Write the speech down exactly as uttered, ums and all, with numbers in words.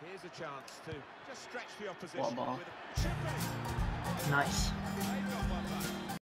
Here's a chance to just stretch the What a opposition ball. with a chip in. Nice. They've got one back.